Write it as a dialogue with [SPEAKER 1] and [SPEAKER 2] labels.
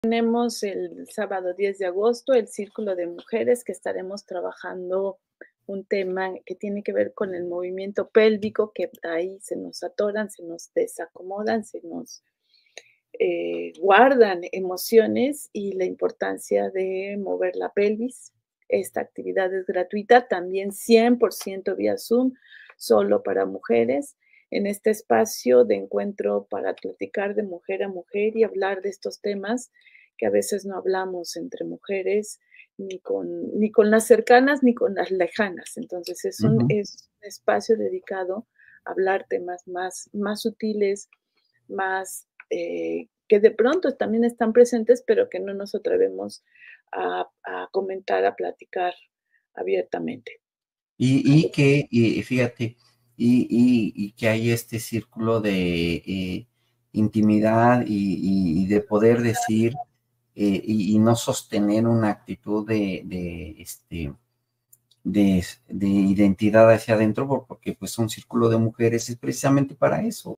[SPEAKER 1] Tenemos el sábado 10 de agosto el Círculo de Mujeres, que estaremos trabajando un tema que tiene que ver con el movimiento pélvico, que ahí se nos atoran, se nos desacomodan, se nos guardan emociones y la importancia de mover la pelvis. Esta actividad es gratuita, también 100% vía Zoom, solo para mujeres, en este espacio de encuentro para platicar de mujer a mujer y hablar de estos temas que a veces no hablamos entre mujeres, ni con las cercanas ni con las lejanas. Entonces es un espacio dedicado a hablar temas más sutiles, más que de pronto también están presentes, pero que no nos atrevemos a comentar, a platicar abiertamente.
[SPEAKER 2] Fíjate, y que hay este círculo de intimidad y de poder decir y no sostener una actitud de identidad hacia adentro, porque pues un círculo de mujeres es precisamente para eso.